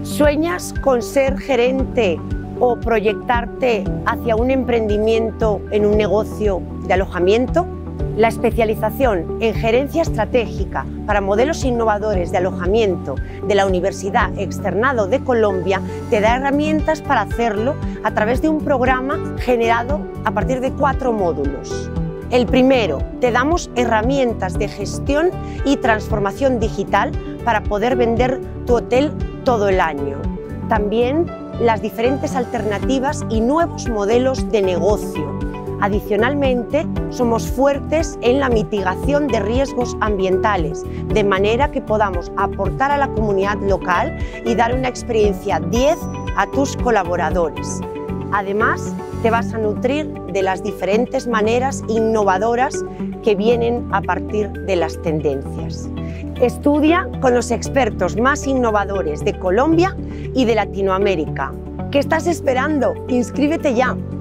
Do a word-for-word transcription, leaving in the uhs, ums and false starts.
¿Sueñas con ser gerente o proyectarte hacia un emprendimiento en un negocio de alojamiento? La especialización en gerencia estratégica para modelos innovadores de alojamiento de la Universidad Externado de Colombia te da herramientas para hacerlo a través de un programa generado a partir de cuatro módulos. El primero, te damos herramientas de gestión y transformación digital para poder vender tu hotel todo el año. También las diferentes alternativas y nuevos modelos de negocio. Adicionalmente, somos fuertes en la mitigación de riesgos ambientales, de manera que podamos aportar a la comunidad local y dar una experiencia diez a tus colaboradores. Además, te vas a nutrir de las diferentes maneras innovadoras que vienen a partir de las tendencias. Estudia con los expertos más innovadores de Colombia y de Latinoamérica. ¿Qué estás esperando? ¡Inscríbete ya!